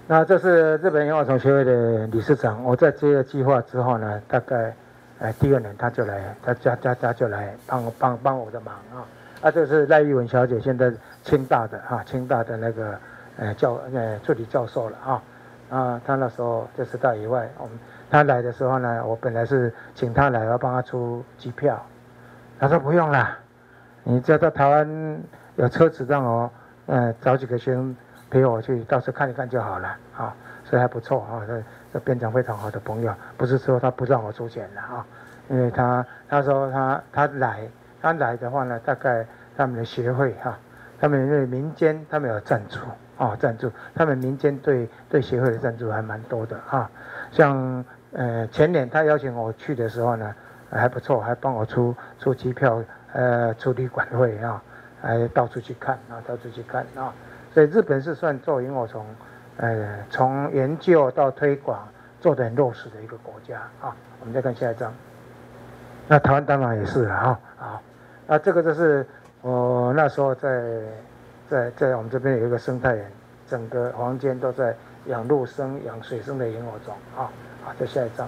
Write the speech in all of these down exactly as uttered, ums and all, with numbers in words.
那这是日本萤火虫协会的理事长。我在接了计划之后呢，大概，呃，第二年他就来，他家家家就来帮帮帮我的忙啊。啊，这是赖玉文小姐，现在清大的哈、啊，清大的那个呃教呃助理教授了啊。啊，她那时候就是到野外，我们她来的时候呢，我本来是请她来，要帮她出机票，她说不用啦，你只要到台湾有车子让我呃找几个学生。陪我去到处看一看就好了啊，所以还不错啊，这这变成非常好的朋友。不是说他不让我出钱了啊，因为他他说他他来他来的话呢，大概他们的协会哈、啊，他们因为民间他们有赞助啊赞助，他们民间对对协会的赞助还蛮多的啊。像呃前年他邀请我去的时候呢，还不错，还帮我出出机票，呃出旅馆费啊，还到处去看啊，到处去看啊。所以日本是算做萤火虫，呃，从研究到推广做得很落实的一个国家啊。我们再看下一张，那台湾当然也是了哈。好，那这个就是我那时候在在在我们这边有一个生态园，整个房间都在养陆生、养水生的萤火虫啊。好，再下一张。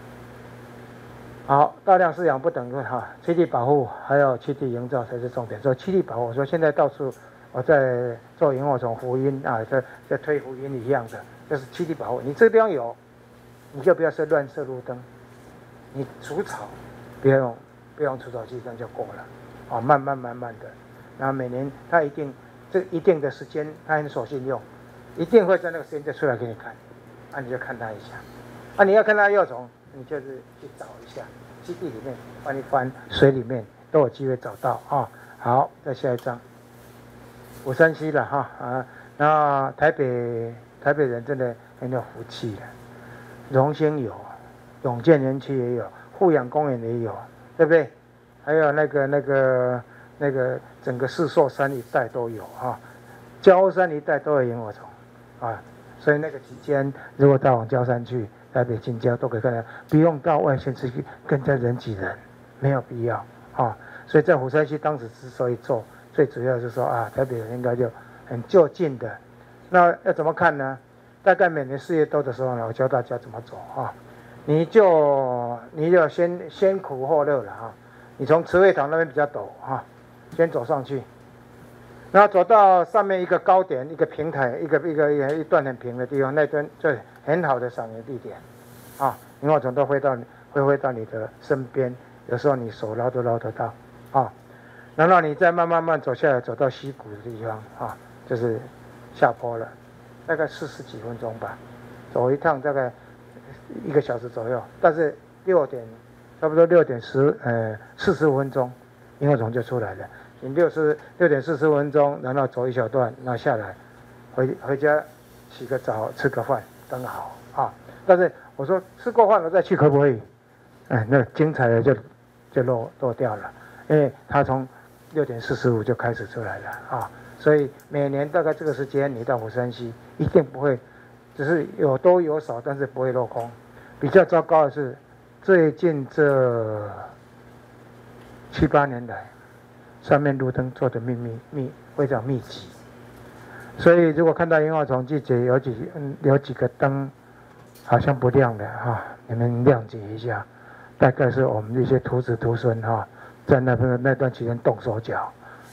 好，大量饲养不等于哈，栖地保护还有栖地营造才是重点。所以栖地保护，我说现在到处。我在做萤火虫福音啊，在在推福音一样的，就是栖地保护。你这个地方有，你就不要设乱设路灯，你除草，不要用不要用除草剂，这样就够了。啊，慢慢慢慢的，然后每年它一定这一定的时间，它很守信用，一定会在那个时间就出来给你看，啊，你就看它一下，啊，你要看它幼虫，你就是去找一下，基地里面翻一翻，水里面都有机会找到啊。好，再下一张。五山溪了哈啊，那台北台北人真的很有福气了，荣兴有，永健园区也有，富养公园也有，对不对？还有那个那个那个整个四座山一带都有哈，礁山一带都有萤火虫啊，所以那个期间如果到往礁山去，台北近郊都可以看到，不用到外县市去跟着人挤人，没有必要啊。所以在虎山溪当时之所以做。最主要是说啊，台北人应该就很就近的，那要怎么看呢？大概每年四月多的时候呢，我教大家怎么走啊。你就你就先先苦后乐了啊。你从慈惠堂那边比较陡啊，先走上去，然后走到上面一个高点，一个平台，一个一个一个一段很平的地方，那段就很好的赏萤地点啊。萤火虫都飞到会飞到你的身边，有时候你手捞都捞得到啊。然后你再慢慢慢走下来，走到溪谷的地方啊，就是下坡了，大概四十几分钟吧，走一趟大概一个小时左右。但是六点，差不多六点十呃四十五分钟，萤火虫就出来了。你六十六点四十分钟，然后走一小段，然后下来，回回家洗个澡，吃个饭，刚好啊。但是我说吃过饭了再去可不可以？哎，那精彩的就就落落掉了，因为他从六点四十五就开始出来了啊，所以每年大概这个时间你到虎山溪一定不会，只是有多有少，但是不会落空。比较糟糕的是，最近这七八年来，上面路灯做的密密密非常密集，所以如果看到萤火虫季节有几嗯有几个灯好像不亮的哈、啊，你们谅解一下，大概是我们这些徒子徒孙哈。啊在那边那段期间动手脚，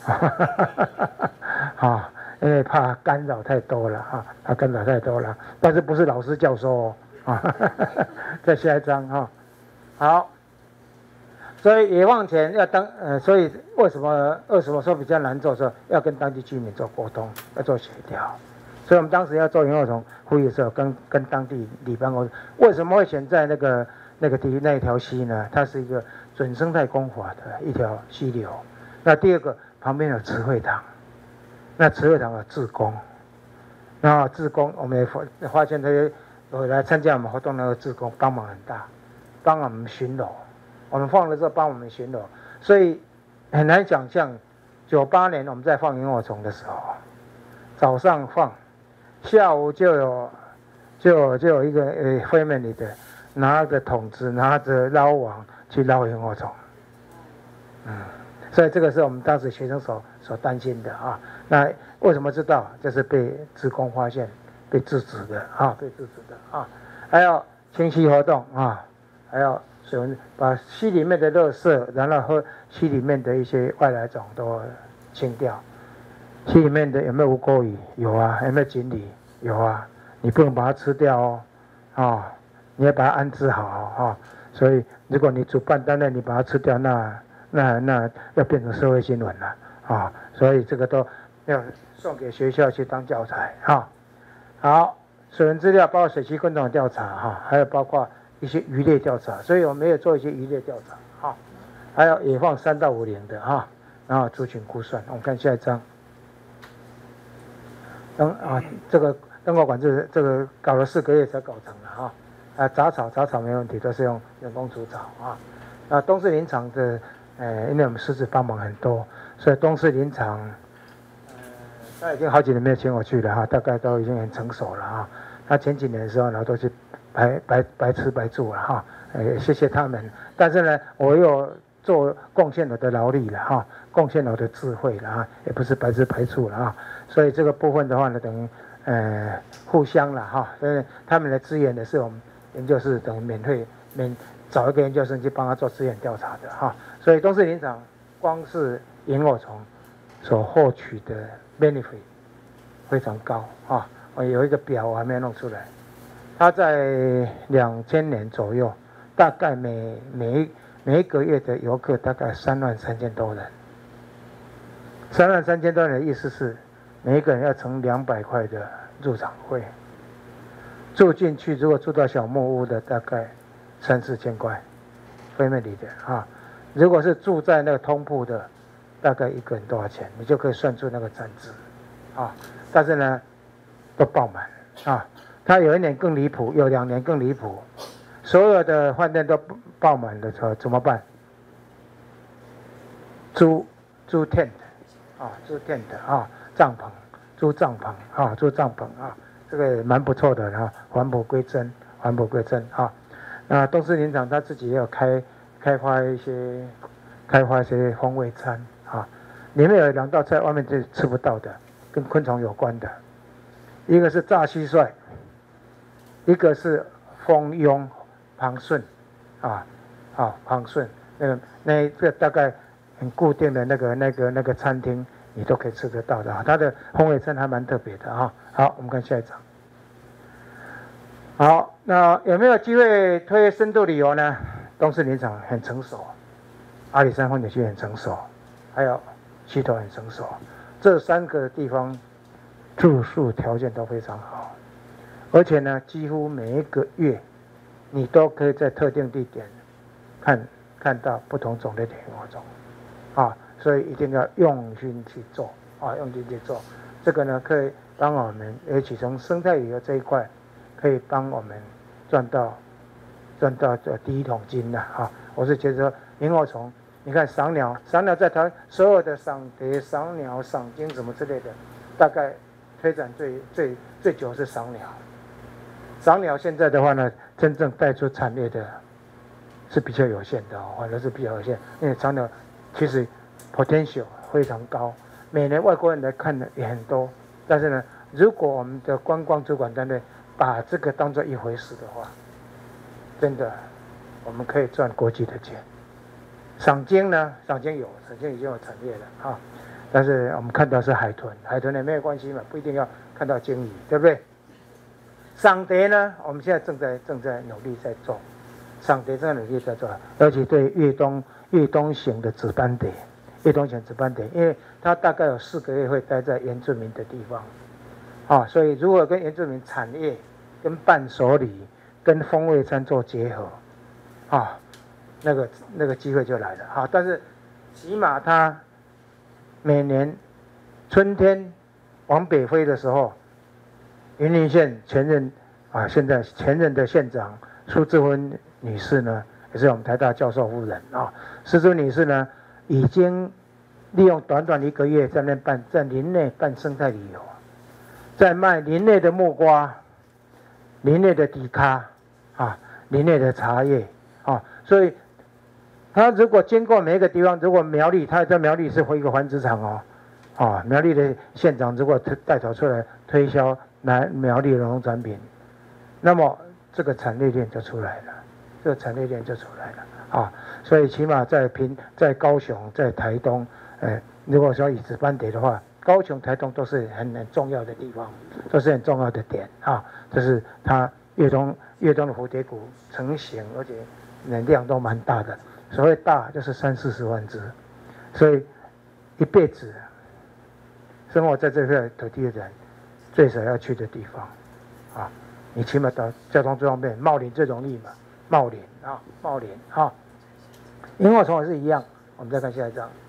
啊，因为怕干扰太多了啊，怕干扰太多了，但是不是老师教授哦，啊，再下一张哈，好，所以野放前要当呃，所以为什么为什么说比较难做？说要跟当地居民做沟通，要做协调，所以我们当时要做萤火虫呼吁的时候，跟跟当地里邦沟通，为什么会选在那个那个地那一条溪呢？它是一个准生态工法的一条溪流。那第二个旁边有慈惠堂，那慈惠堂有志工，然后志工我们也发发现这些有来参加我们活动那个志工帮忙很大，帮我们巡逻，我们放的时候帮我们巡逻，所以很难想象，九八年我们在放萤火虫的时候，早上放，下午就有就有就有一个呃会面里的拿着桶子拿着捞网去捞萤火虫，嗯，所以这个是我们当时学生所所担心的啊。那为什么知道？就是被职工发现， 被制止的啊，被制止的啊。还有清溪活动啊，还有水文把溪里面的垃圾，然后和溪里面的一些外来种都清掉。溪里面的有没有无钩鱼？有啊。有没有锦鲤？有啊。你不能把它吃掉哦，啊，你要把它安置好啊。所以如果你主办单位你把它吃掉，那那那要变成社会新闻了啊。所以这个都要送给学校去当教材啊。好，水文资料包括水栖昆虫的调查哈，还有包括一些鱼类调查，所以我们也做一些鱼类调查哈，还有野放三到五年的哈，然后族群估算。我们看下一章。灯啊，这个灯光管制这个搞了四个月才搞成了哈。啊，杂草杂草没问题，都是用人工除草啊。啊，东势林场的，呃，因为我们狮子帮忙很多，所以东势林场，呃，他已经好几年没有请我去了哈，大概都已经很成熟了哈。他前几年的时候呢，都是白白白吃白住了哈，呃，谢谢他们。但是呢，我又做贡献我的劳力了哈，贡献我的智慧了哈，也不是白吃白住了哈。所以这个部分的话呢，等于呃互相了哈，所以他们的资源呢是我们研究室等于免费免找一个研究生去帮他做资源调查的哈。所以东势林场光是萤火虫所获取的 benefit 非常高啊。我有一个表我还没有弄出来，它在两千年左右，大概每每每一个月的游客大概三万三千多人。三万三千多人的意思是，每一个人要存两百块的入场费，住进去如果住到小木屋的大概三四千块，非面里的啊。如果是住在那个通铺的，大概一个人多少钱，你就可以算出那个产值啊。但是呢，都爆满啊。它有一年更离谱，有两年更离谱，所有的饭店都爆满的时候怎么办？租租 tent 啊，租 tent 啊。帐篷，租帐篷啊，租帐篷啊，这个蛮不错的啊，返璞归真，返璞归真啊。那东势林场他自己也有开开发一些开发一些风味餐啊，里面有两道菜外面是吃不到的，跟昆虫有关的，一个是炸蟋蟀，一个是蜂蛹旁顺啊啊旁顺，那个那个大概很固定的那个那个那个餐厅。你都可以吃得到的啊，它的风味真还蛮特别的啊。好，我们看下一张。好，那有没有机会推深度旅游呢？东势林场很成熟，阿里山风景区很成熟，还有溪头很成熟，这三个地方住宿条件都非常好，而且呢，几乎每一个月你都可以在特定地点看看到不同种类的萤火虫啊。所以一定要用心去做啊，用心去做。这个呢，可以帮我们，尤其从生态旅游这一块，可以帮我们赚到赚到这第一桶金的啊。我是觉得说，萤火虫，你看赏鸟，赏鸟在台湾所有的赏蝶、赏鸟、赏鲸什么之类的，大概推展最最最久是赏鸟。赏鸟现在的话呢，真正带出产业的是比较有限的哦，反正是比较有限，因为赏鸟其实potential 非常高，每年外国人来看的也很多。但是呢，如果我们的观光主管单位把这个当作一回事的话，真的我们可以赚国际的钱。赏鲸呢，赏鲸有，赏鲸已经有产业了啊。但是我们看到是海豚，海豚也没有关系嘛，不一定要看到鲸鱼，对不对？赏蝶呢，我们现在正在正在努力在做，赏蝶正在努力在做，尤其对越冬越冬型的紫斑蝶。越冬型紫斑蝶，因为它大概有四个月会待在原住民的地方，啊，所以如果跟原住民产业、跟伴手礼、跟风味餐做结合，啊，那个那个机会就来了啊。但是起码它每年春天往北飞的时候，云林县前任啊，现在前任的县长苏志芬女士呢，也是我们台大教授夫人啊，苏志芬女士呢。已经利用短短一个月在那办在林内办生态旅游，在卖林内的木瓜、林内的迪卡啊、林内的茶叶啊，所以他如果经过每一个地方，如果苗栗，他在苗栗是一个繁殖场哦，啊，苗栗的县长如果带头出来推销来苗栗的农产品，那么这个产业链就出来了，这个产业链就出来了啊。所以起码在平在高雄、在台东，呃，如果说以子班蝶的话，高雄、台东都是很很重要的地方，都是很重要的点啊。这是它越冬越冬的蝴蝶谷成型，而且量都蛮大的。所谓大就是三四十万只，所以一辈子生活在这块土地的人，最少要去的地方啊。你起码到交通最方便，茂林最容易嘛，茂林啊，茂林啊。萤火虫也是一样，我们再看下一张。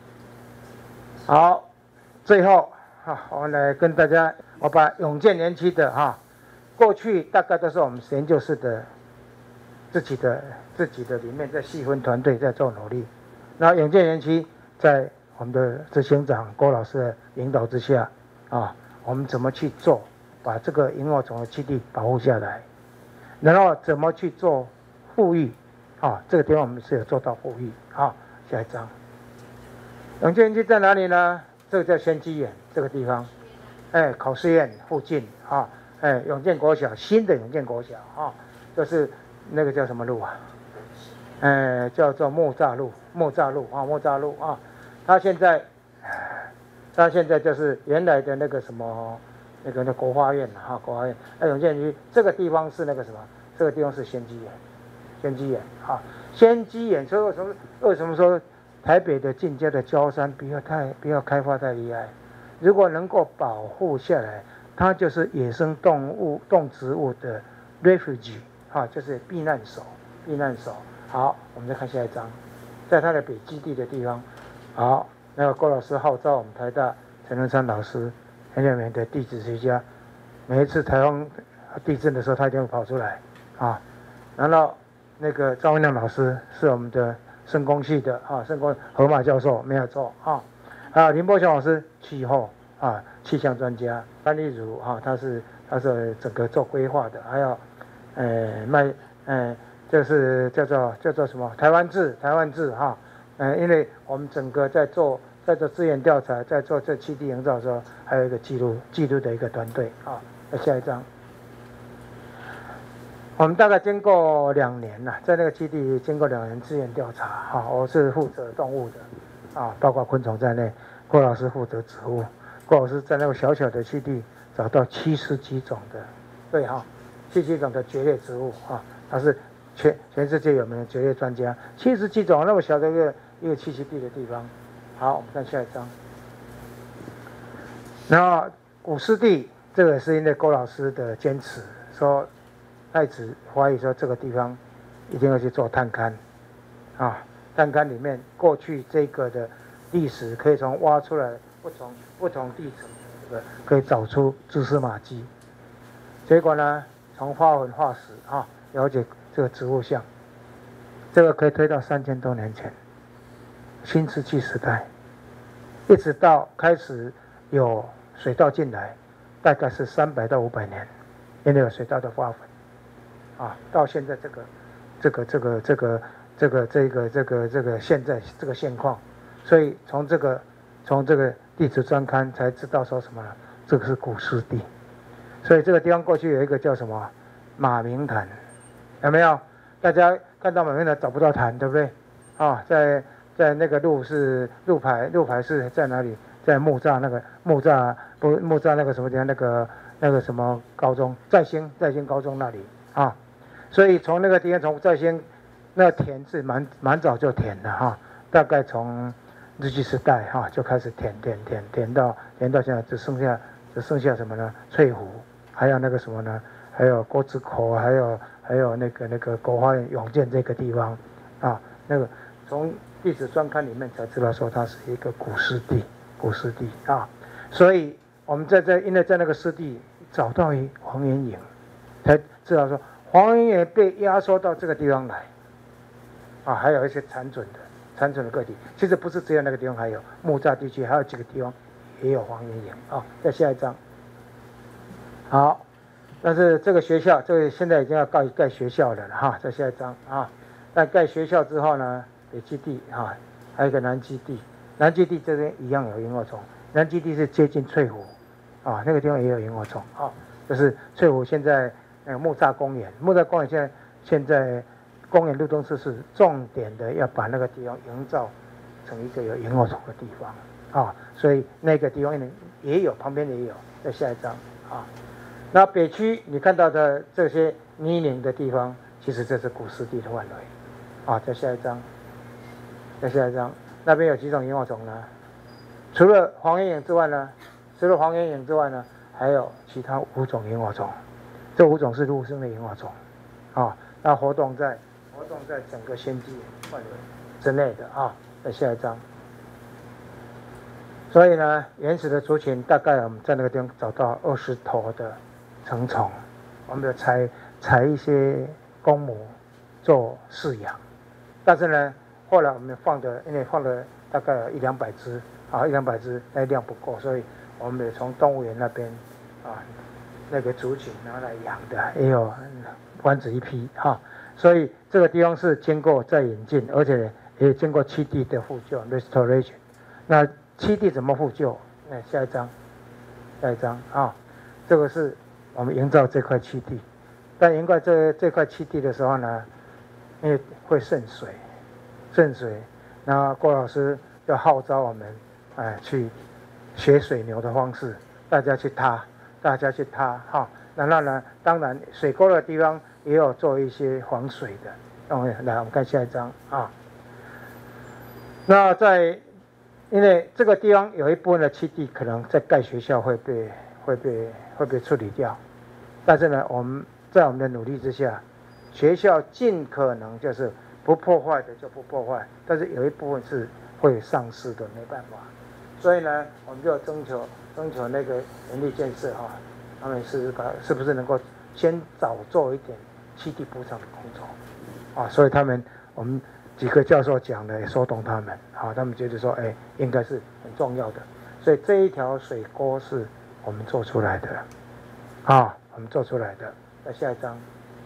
好，最后啊，我们来跟大家，我把永建园区的哈、啊，过去大概都是我们研究室的自己的自己的里面在细分团队在做努力。那永建园区在我们的执行长郭老师的引导之下啊，我们怎么去做，把这个萤火虫的基地保护下来，然后怎么去做富裕。啊，这个地方我们是有做到富裕啊。下一张，永建园区在哪里呢？这个叫仙居园，这个地方，哎，考试院附近啊，哎，永建国小，新的永建国小啊，就是那个叫什么路啊？哎，叫做木栅路，木栅路啊，木栅路啊。它现在，它现在就是原来的那个什么，那个那国花院啊，国花院。哎，永建园区这个地方是那个什么？这个地方是仙居园。仙居园啊，仙居园，所以为什么为什么说台北的近郊的郊山不要太不要开发太厉害？如果能够保护下来，它就是野生动物动植物的 refuge 啊，就是避难所，避难所。好，我们再看下一张，在它的北基地的地方，好，那个郭老师号召我们台大陈文山老师很有名的地质学家，每一次台湾地震的时候，他一定会跑出来啊，然后。那个赵文亮老师是我们的生工系的啊，生工河马教授没有错啊。啊，林波雄老师气候啊，气象专家。范丽如啊，他是他是整个做规划的，还有呃卖呃就是叫做叫做什么台湾志台湾志哈。呃，因为我们整个在做在做资源调查，在做这基地营造的时候，还有一个记录记录的一个团队啊。那下一张。我们大概经过两年了，在那个基地经过两年资源调查，哈，我是负责动物的，啊，包括昆虫在内，郭老师负责植物，郭老师在那个小小的基地找到七十几种的，对哈，七十几种的蕨类植物啊，他是全全世界有名的蕨类专家，七十几种那么小的一个一个栖息地的地方。好，我们看下一张。然后古湿地，这个是因为郭老师的坚持，说。他一直怀疑说这个地方一定要去做探勘，啊，探勘里面过去这个的历史可以从挖出来不同不同地层这个可以找出蛛丝马迹。结果呢，从花纹化石啊了解这个植物相，这个可以推到三千多年前，新石器时代，一直到开始有水稻进来，大概是三百到五百年，因为有水稻的花粉。啊，到现在这个，这个这个这个这个这个这个这个现在这个现况，所以从这个从这个地质专刊才知道说什么，这个是古湿地，所以这个地方过去有一个叫什么马鸣潭，有没有？大家看到马鸣潭找不到潭，对不对？啊，在在那个路是路牌，路牌是在哪里？在木栅那个木栅不木栅那个什么地方？那个那个什么高中在兴在兴高中那里啊。所以从那个地方，从在兴那田是蛮蛮早就填的哈，大概从日据时代哈就开始填填填填到填到现在只剩下只剩下什么呢？翠湖，还有那个什么呢？还有郭子口，还有还有那个那个国花园永建这个地方啊，那个从历史专刊里面才知道说它是一个古湿地，古湿地啊，所以我们在这因为在那个湿地找到一黄缘营，才知道说。黄缘也被压缩到这个地方来，啊，还有一些残存的、残存的个体。其实不是只有那个地方，还有木栅地区还有几个地方也有黄缘营啊。再下一张，好，但是这个学校，这个现在已经要盖盖学校了哈。再下一张啊，那盖学校之后呢，北基地啊，还有一个南基地，南基地这边一样有萤火虫，南基地是接近翠湖，啊，那个地方也有萤火虫啊。 就是翠湖现在呃木栅公园，木栅公园现在现在公园路东市是重点的要把那个地方营造成一个有萤火虫的地方啊，所以那个地方呢也有，旁边也有，在下一张啊。那北区你看到的这些泥泞的地方，其实这是古湿地的范围啊。在下一张，在下一张，那边有几种萤火虫呢？除了黄眼影之外呢，除了黄眼影之外呢，还有其他五种萤火虫。这五种是陆生的萤火虫啊，那活动在活动在整个仙迹范围之内的啊。在下一张。所以呢，原始的族群大概我们在那个地方找到二十头的成虫，我们就采采一些公母做饲养，但是呢，后来我们放的，因为放了大概有一两百只啊，一两百只，那量不够，所以我们也从动物园那边啊那个族群拿来养的，也有不止一批哈、啊。所以这个地方是经过再引进，而且也经过栖地的复救 （restoration）。那栖地怎么复救？那下一张，下一张啊，这个是我们营造这块栖地。但营造这这块栖地的时候呢，因为会渗水，渗水，那郭老师就号召我们，哎，去学水牛的方式，大家去踏，大家去踏哈。然后呢，当然水沟的地方也有做一些防水的。哦，来，我们看下一张啊。那在因为这个地方有一部分的栖地可能在盖学校会被会被会被处理掉，但是呢，我们在我们的努力之下，学校尽可能就是不破坏的就不破坏，但是有一部分是会丧失的，没办法。所以呢，我们就征求征求那个人力建设哈，他们是把是不是能够先早做一点栖地补偿的工作啊？所以他们我们。几个教授讲的也说动他们，好，他们觉得说，哎，应该是很重要的，所以这一条水沟是我们做出来的，啊，我们做出来的。那下一张，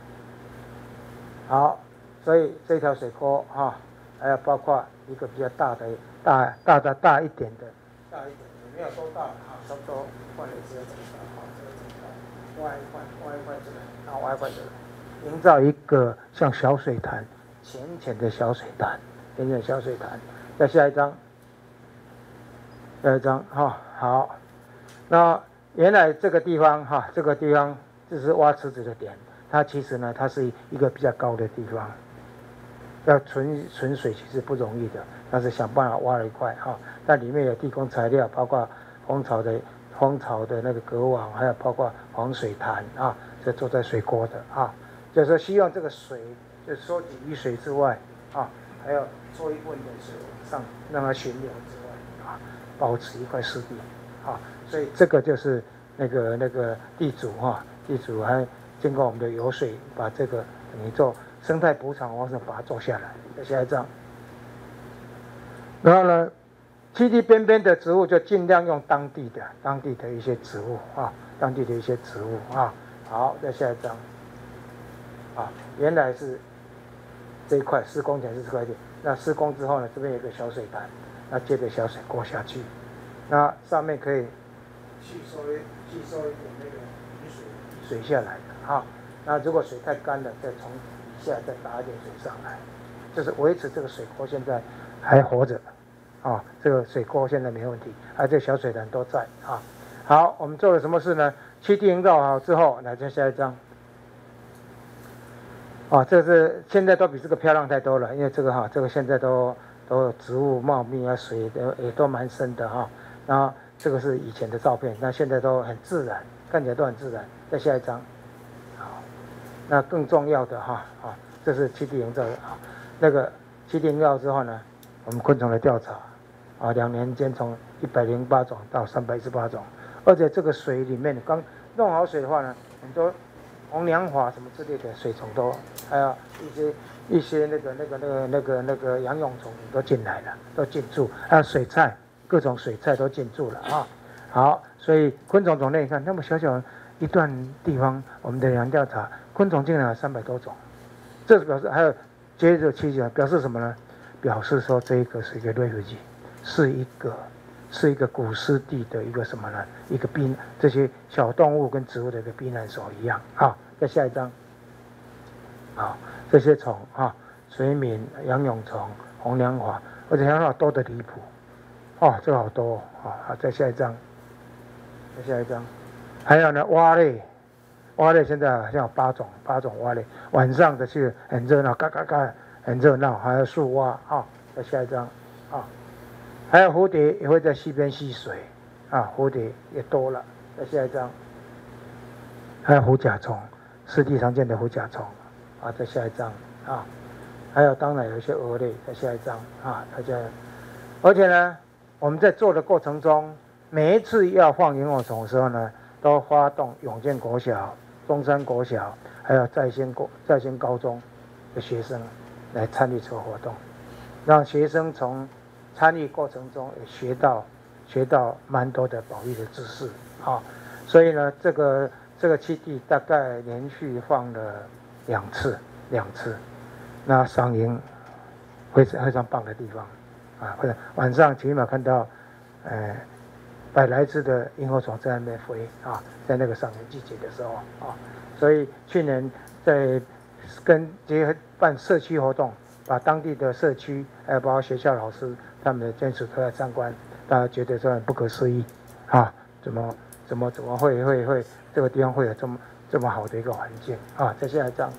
好，所以这条水沟哈，还有包括一个比较大的、大大的大一点的，大一点的，没有多大啊，差不多换了这个这么大，好，这个这么大，挖一块，挖一块这个，然后挖一块这个，营造一个像小水潭。浅浅的小水潭，浅浅的小水潭。再下一张，下一张哈、哦，好。那原来这个地方哈，这个地方就是挖池子的点，它其实呢，它是一个比较高的地方，要存存水其实不容易的，但是想办法挖了一块哈，那里面有提供材料，包括蜂巢的蜂巢的那个隔网，还有包括防水潭啊，这做在水沟的啊，就是说希望这个水。就收集雨水之外，啊，还要做一部分的水往上让它巡流之外，啊，保持一块湿地，啊，所以这个就是那个那个地主哈、啊，地主还经过我们的游水，把这个等于做生态补偿方式把它做下来。再下一张，然后呢，栖地边边的植物就尽量用当地的当地的一些植物啊，当地的一些植物啊。好，再下一张，啊，原来是。这一块施工前是这块地，那施工之后呢，这边有个小水潭，那接着小水过下去，那上面可以吸收吸收一点那个雨水水下来的啊。那如果水太干了，再从底下再打一点水上来，就是维持这个水沟现在还活着啊，这个水沟现在没问题，而这小水潭都在啊。好，我们做了什么事呢？栖地营造好之后，来再下一张。啊，这是现在都比这个漂亮太多了，因为这个哈，这个现在都都有植物茂密啊，水都也都蛮深的哈。然后这个是以前的照片，那现在都很自然，看起来都很自然。再下一张，好，那更重要的哈啊，这是栖地营造的啊。那个栖地营造之后呢，我们昆虫的调查啊，两年间从一百零八种到三百一十八种，而且这个水里面刚弄好水的话呢，很多。红娘华什么之类的水虫都，还有一些一些那个那个那个那个那个养蛹虫都进来了，都进驻，还有水菜，各种水菜都进驻了啊。好，所以昆虫种类你看那么小小一段地方，我们的养调查，昆虫竟然有三百多种，这表示还有接着期间表示什么呢？表示说这个是一个 refugee， 是一个是一个古湿地的一个什么呢？一个避这些小动物跟植物的一个避难所一样。好，再下一张。好，这些虫啊，水敏、羊蛹虫、红娘华，而且很好多的离谱。哦，这个好多哦。好，再下一张。再下一张。还有呢，蛙类。蛙类现在好像有八种，八种蛙类，晚上的是很热闹，嘎嘎嘎，很热闹。还有树蛙啊，再下一张啊，还有蝴蝶也会在溪边戏水啊，蝴蝶也多了。再下一张，还有虎甲虫，湿地常见的虎甲虫啊，再下一张啊，还有当然有一些蛾类。再下一张啊，大家，而且呢，我们在做的过程中，每一次要放萤火虫的时候呢，都发动永健国小、中山国小，还有在兴国在兴高中的学生来参与这个活动，让学生从参与过程中也学到学到蛮多的保育的知识啊。所以呢，这个这个基地大概连续放了两次，两次，那赏萤非常非常棒的地方啊！或者晚上起码看到，呃。百来只的萤火虫在那边飞啊，在那个赏萤季节的时候啊，所以去年在跟结合办社区活动，把当地的社区还有包括学校老师他们的眷属都来参观，大家觉得说很不可思议啊，怎么怎么怎么会会会这个地方会有这么这么好的一个环境啊？再下一张，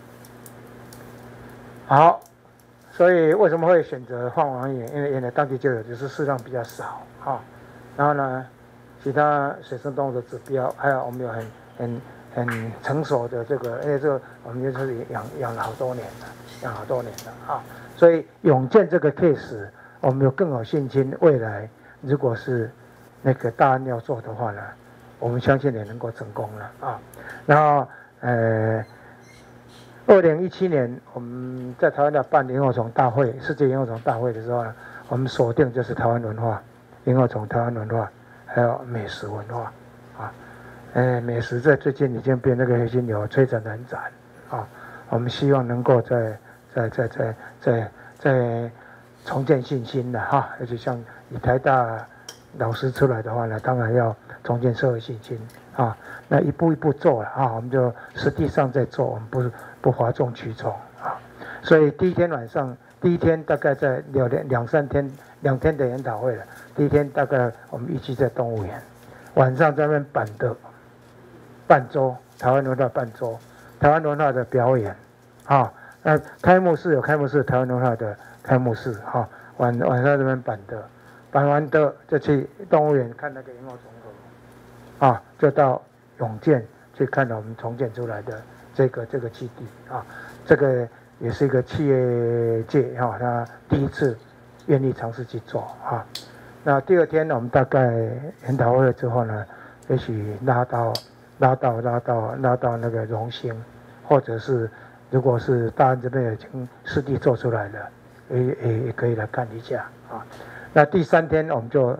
好，所以为什么会选择放王野？因为原来当地就有，只是数量比较少啊，然后呢？其他水生动物的指标，还有我们有很很很成熟的这个，因为这个我们就是养养了好多年了，养好多年了啊，所以永健这个 case， 我们有更有信心，未来如果是那个大案要做的话呢，我们相信也能够成功了啊。然后呃，二零一七年我们在台湾要办萤火虫大会，世界萤火虫大会的时候呢，我们锁定就是台湾文化，萤火虫台湾文化。还有美食文化，啊，呃，美食在最近已经被那个黑金牛摧残很惨，啊，我们希望能够再再再再再再重建信心的哈，而且像以台大老师出来的话呢，当然要重建社会信心啊，那一步一步做了啊，我们就实际上在做，我们不不哗众取宠啊，所以第一天晚上，第一天大概在两两两三天两天的研讨会了。第一天大概我们预计在动物园，晚上在那边办的伴奏，台湾文化伴奏，台湾文化的表演，啊，那开幕式有开幕式台湾文化的开幕式，哈、啊，晚晚上这边办的，办完的就去动物园看那个萤火虫河，啊，就到永健去看我们重建出来的这个这个基地啊，这个也是一个企业界哈，他、啊、第一次愿意尝试去做啊。那第二天呢，我们大概研讨会之后呢，也许拉到拉到拉到拉到那个荣兴，或者是如果是大安这边已经实地做出来了，也也也可以来看一下啊。那第三天我们就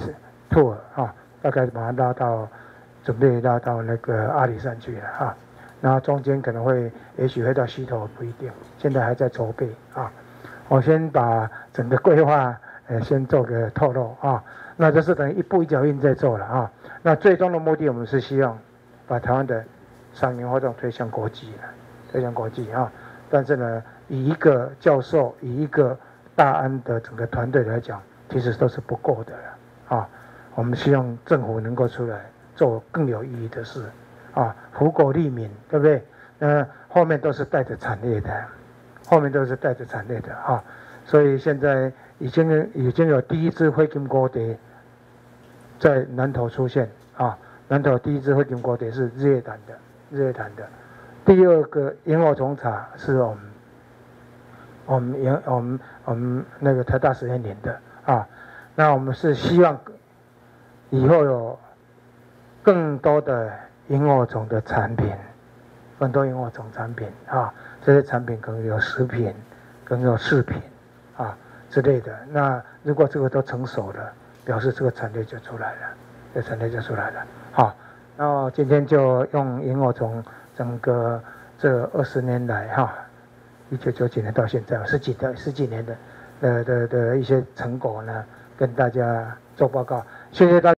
tour 啊，大概把它拉到准备拉到那个阿里山去了啊。然后中间可能会也许会到溪头，不一定，现在还在筹备啊。我先把整个规划。呃，先做个透露啊，那这是等于一步一脚印在做了啊。那最终的目的，我们是希望把台湾的赏萤活动推向国际了，推向国际啊。但是呢，以一个教授，以一个大安的整个团队来讲，其实都是不够的了啊。我们希望政府能够出来做更有意义的事啊，福国利民，对不对？那后面都是带着产业的，后面都是带着产业的啊。所以现在已经已经有第一只灰金锅蝶在南投出现啊，南投第一只灰金锅蝶是日月潭的，日月潭的。第二个萤火虫茶是我们我们研我们我们那个台大实验林的啊，那我们是希望以后有更多的萤火虫的产品，更多萤火虫产品啊，这些产品可能有食品，可能有饰品。啊之类的，那如果这个都成熟了，表示这个产业就出来了，这产业就出来了。好，然后今天就用萤火虫整个这二十年来哈，一九九几年到现在十几的十几年的的的的一些成果呢，跟大家做报告， 谢谢大家。